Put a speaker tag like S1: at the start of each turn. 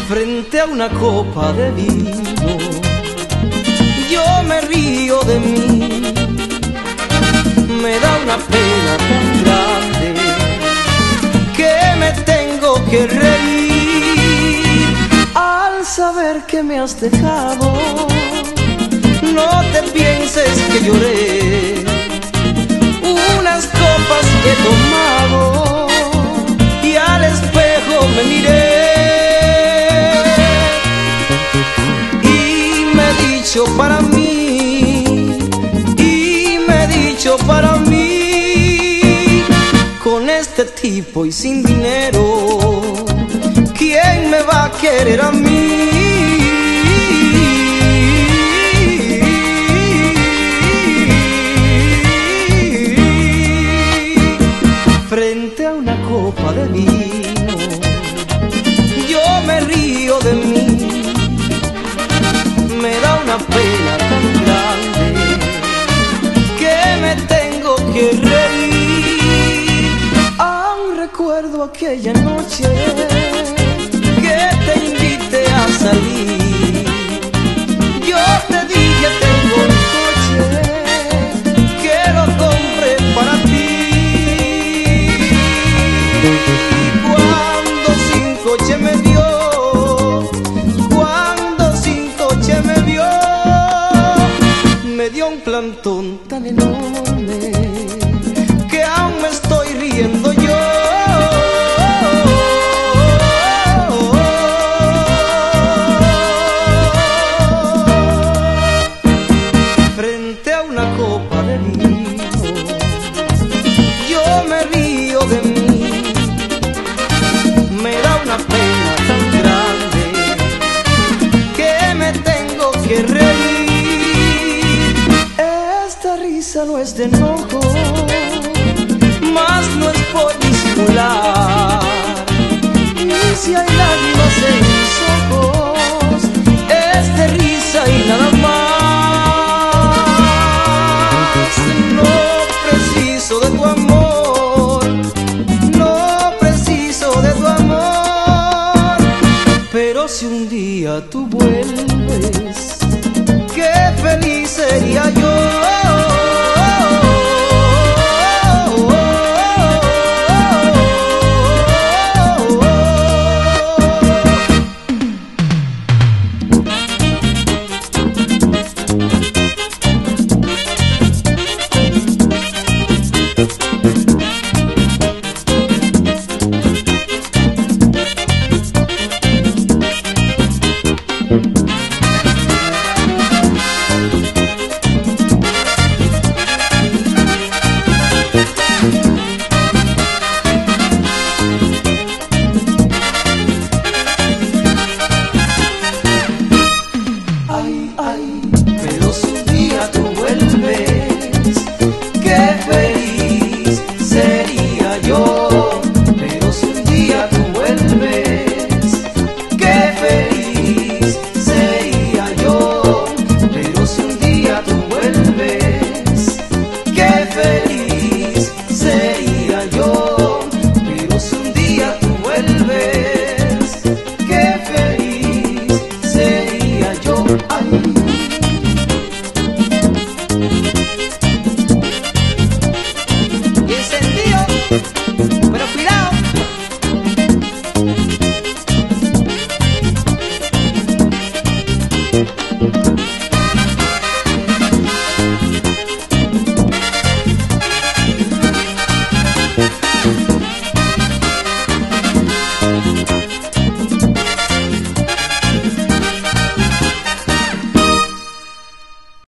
S1: frente a una copa de vino. Yo me río de mí, me da una pena tan grande que me tengo que reír al saber que me has dejado. No te pienses que lloré, unas copas he tomado y al espejo me miré y me he dicho para mí, y me he dicho para mí, con este tipo y sin dinero, ¿quién me va a querer a mí? Frente a una copa de vino, yo me río de mí, me da una pena tan grande que me tengo que reír. Aún recuerdo aquella noche que te invité a salir. Yo te dije tengo un coche que lo compré para ti. Cuando sin coche me vio, cuando sin coche me vio, me dio un plantón tan enorme que aún me estoy riendo yo. Frente a una copa de vino, yo me río de mí, me da una pena tan grande que me tengo que reír. Esta risa no es de enojo, más no es por disimular. Y si hay lágrimas en mis ojos, es de risa y nada más. No preciso de tu amor, no preciso de tu amor, pero si un día tú vuelves, qué feliz sería yo. Pero si un día tú vuelves, qué feliz sería yo. Pero si un día tú vuelves, qué feliz sería yo. Pero si un día tú vuelves, qué feliz sería yo. Pero si un día tú vuelves, qué feliz sería yo. Ay. Pero cuidado.